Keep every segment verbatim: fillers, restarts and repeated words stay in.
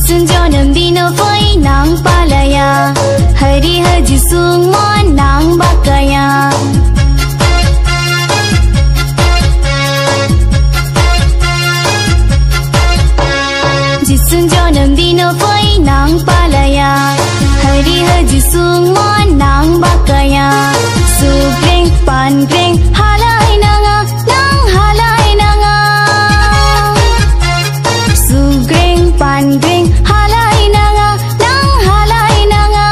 Jisun jonam dino foi nang palaya, hari haji sung mon nang bakaya. Jisun jonam dino foi nang palaya, hari haji sung mon nang bakaya. Sugreng pan greng halai nanga nang halai nanga. Sugreng pan greng halai nanga nang halai nanga.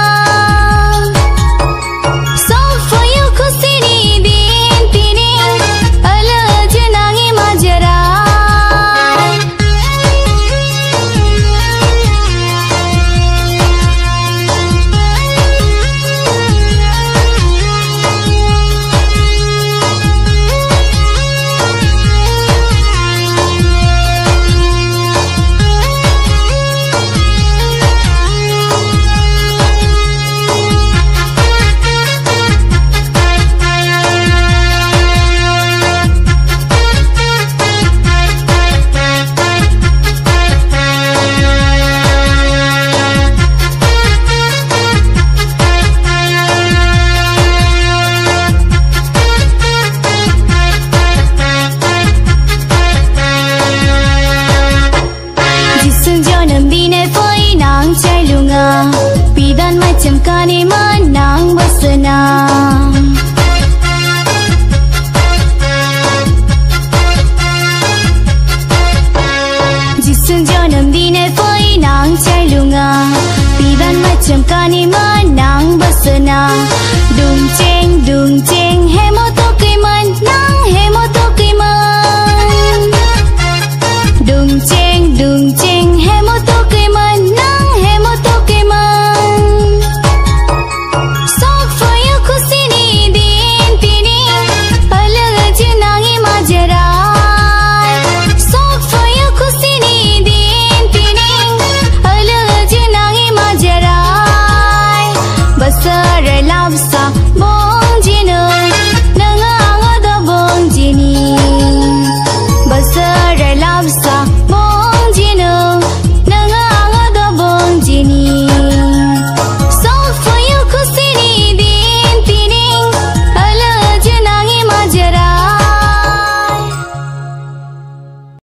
So for you kusini din tining ala jenangi majarai. Pidan macam kani menang bersenang. Jisun jonam dine foi nang cai lunga. Pidan macam kani menang bersenang. Dung ceng dung ceng hemot